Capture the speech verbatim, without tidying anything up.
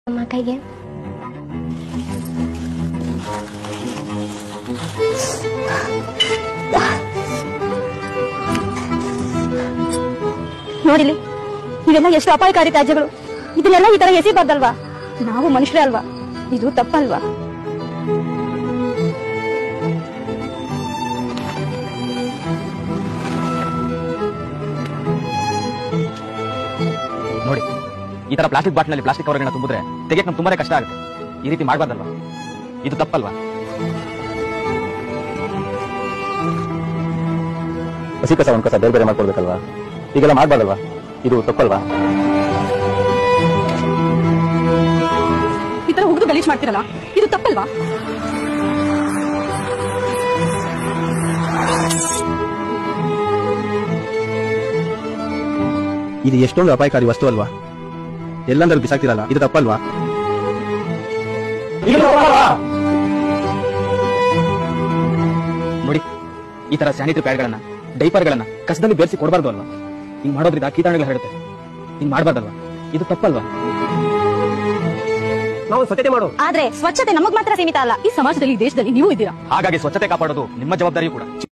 ಅಮ್ಮ ಕೈಗೆ ನೋಡಿಲಿ ಇವೆಲ್ಲ ಎಷ್ಟು ಅಪಾಯಕಾರಿ ತ್ಯಾಜ್ಯಗಳು. ಇದನ್ನೆಲ್ಲ ಈ ತರ ಎಸಿಬಾರ್ದಲ್ವಾ? ನಾವು ಮನುಷ್ಯರೇ ಅಲ್ವಾ? ಇದು ತಪ್ಪಲ್ವಾ? ನೋಡಿ, ಈ ತರ ಪ್ಲಾಸ್ಟಿಕ್ ಬಾಟ್ಲಲ್ಲಿ ಪ್ಲಾಸ್ಟಿಕ್ ಕವರ್ಗಳನ್ನ ತುಂಬಿದ್ರೆ ತೆಗೆಯಕ್ಕೆ ನಮ್ಗೆ ತುಂಬಾನೇ ಕಷ್ಟ ಆಗುತ್ತೆ. ಈ ರೀತಿ ಮಾಡಬಾರ್ದಲ್ವಾ? ಇದು ತಪ್ಪಲ್ವಾ? ಹಸಿ ಕಸ ಒಂದ್ ಕಸ ಬೇರೆ ಬೇರೆ ಮಾಡ್ಕೊಡ್ಬೇಕಲ್ವಾ? ಈಗೆಲ್ಲ ಮಾಡಬಾರ್ದಲ್ವಾ? ಇದು ತಪ್ಪಲ್ವಾ? ಈ ತರ ಹುಡುಗ ಗಲೀಜ್ ಮಾಡ್ತಿರಲ್ಲ, ಇದು ತಪ್ಪಲ್ವಾ? ಇದು ಎಷ್ಟೊಂದು ಅಪಾಯಕಾರಿ ವಸ್ತು ಅಲ್ವಾ? ಎಲ್ಲಂದ್ರೂ ಬಿಸಾಕ್ತಿರಲ್ಲ, ಇದು ತಪ್ಪಲ್ವಾ? ನೋಡಿ, ಈ ತರ ಸ್ಯಾನಿಟರಿ ಪ್ಯಾಡ್ಗಳನ್ನ ಡೈಪರ್ಗಳನ್ನ ಕಸದಲ್ಲಿ ಬೇರಿಸಿ ಕೊಡಬಾರ್ದು ಅಲ್ವಾ? ಹಿಂಗ್ ಮಾಡೋದ್ರಿಂದ ಕೀಟಾಣುಗಳು ಹರಡುತ್ತೆ. ಹಿಂಗ್ ಮಾಡಬಾರ್ದಲ್ವಾ? ಇದು ತಪ್ಪಲ್ವಾ? ನಾವು ಸ್ವಚ್ಛತೆ ಮಾಡು. ಆದ್ರೆ ಸ್ವಚ್ಛತೆ ನಮಗ್ ಮಾತ್ರ ಸೀಮಿತ ಅಲ್ಲ. ಈ ಸಮಾಜದಲ್ಲಿ, ದೇಶದಲ್ಲಿ ನೀವು ಇದ್ದೀರಾ. ಹಾಗಾಗಿ ಸ್ವಚ್ಛತೆ ಕಾಪಾಡೋದು ನಿಮ್ಮ ಜವಾಬ್ದಾರಿಯೂ ಕೂಡ.